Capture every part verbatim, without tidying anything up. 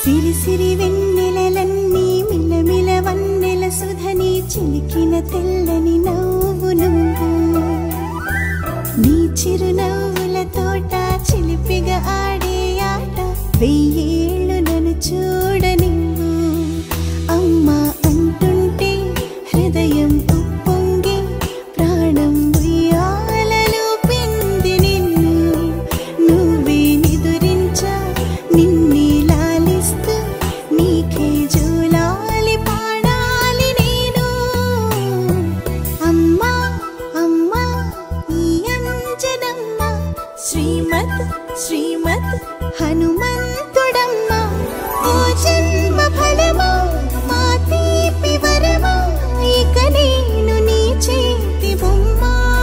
సిరి సిరి వెన్నెలలన్నీ మిలమిల వన్నెల సుధని చిలికిన తెల్లని నవ్వు నువ్వు నీ చిరునవ్వుల తోట చిలిపిగా ఆడే ఆట వెయ్యేళ్ళు నన్ను చూడనివ్వు అమ్మా అంటుంటే హృదయం ఉప్పొంగి ప్రాణం ఉయ్యాలలో పిండి నిన్ను నువ్వే నిదురించా నిన్నే లాలిస్తూ నీకే జోలాలి పాడాలి నేను అమ్మా అమ్మా ఈ అంజనమ్మ శ్రీమత్ శ్రీమత్ హనుమంతుడమ్మ ఓ జన్మ ఫలమా మా తీపి వరమా ఇక నేను నీ చేతి బొమ్మ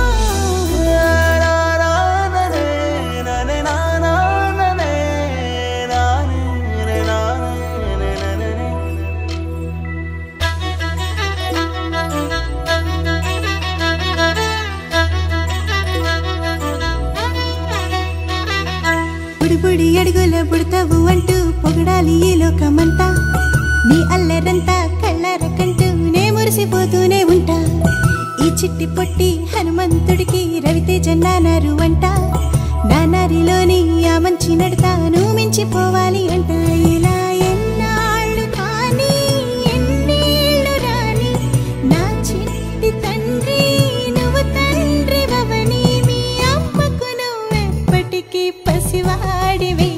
బుడి అడుగుల బుడతావు అంటూ పొగడాలి ఈ లోకమంతా నీ అల్లరంతా కళ్ళరకంటూ నే మురిసిపోతూనే ఉంటా ఈ చిట్టి పొట్టి హనుమంతుడికి రవితేజ నానారు అంట నానారిలోని ఆ మంచి నడతాను మించిపోవాలి అంట ఇలా ఎన్నాళ్ళు కానీ ఎన్నేళ్ళు రాని నా చిట్టి తండ్రి నువ్వు తండ్రి వవని మీ అమ్మకు నువ్వెప్పటికీ పసివాడివి